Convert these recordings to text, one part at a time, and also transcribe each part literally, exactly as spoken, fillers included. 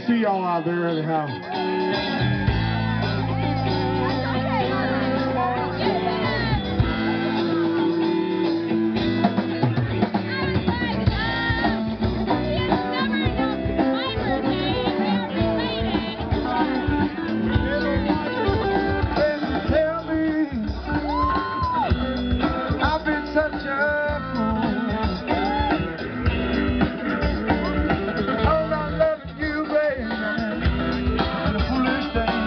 see y'all out there anyhow. Foolish thing.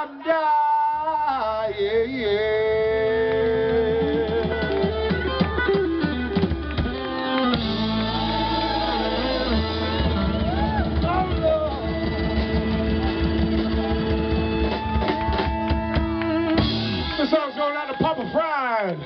die, yeah, yeah. Oh, Lord. This song's going out to Papa Pride.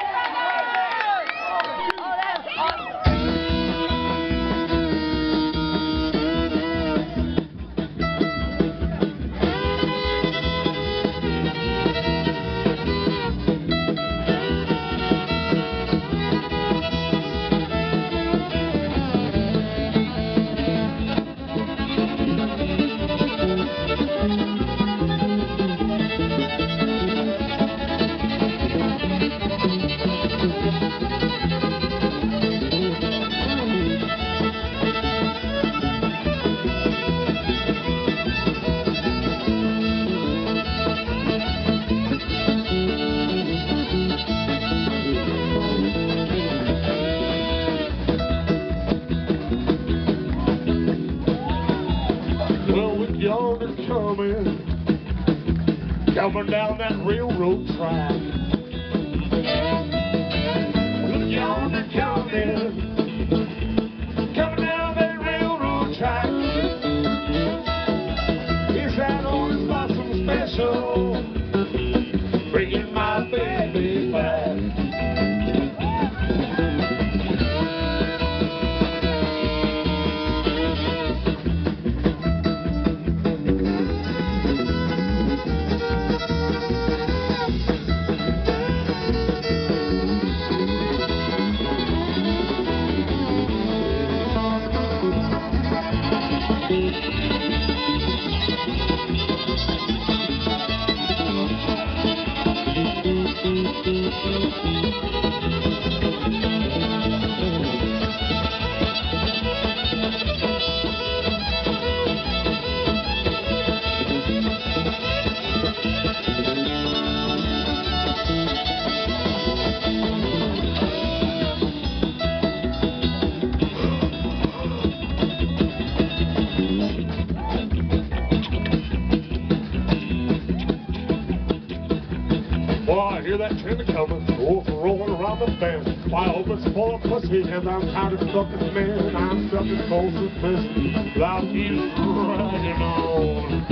Well, with yonder coming, coming down that railroad track. With yonder coming, coming down that railroad track. Is that orange blossom special, bringing my baby back? Boy, I hear that train a-comin', wolf rolling around the bend. Why, I hope it's full of pussy, and I'm tired of fucking men. I'm stuck in Folsom Prison, without you dragging on.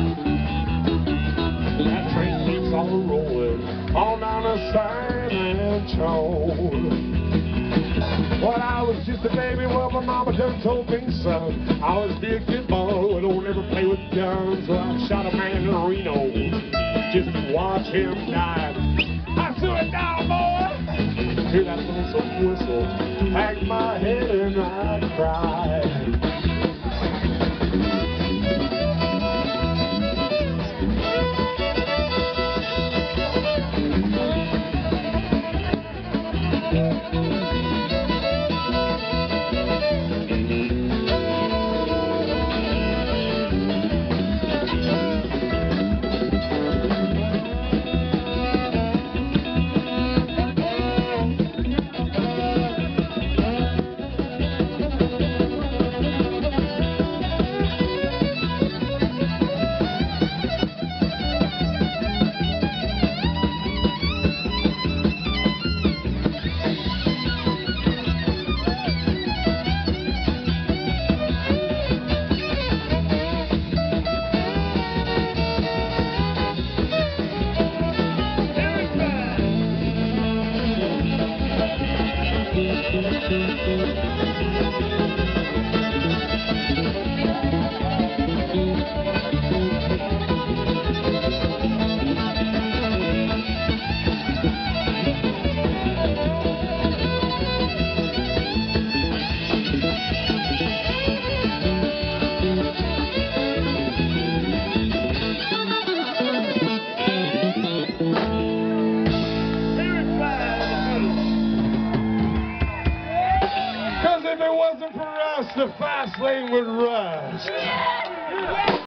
That train keeps on rolling, on down to San Antone. Well, I was just a baby, well, my mama done told me, son, I was be a good boy, don't ever play with guns. So I shot a man in Reno, just to watch him die. I threw it down, boy. Hear that lonesome whistle, hang my head and I cried. If it wasn't for us, the fast lane would rust.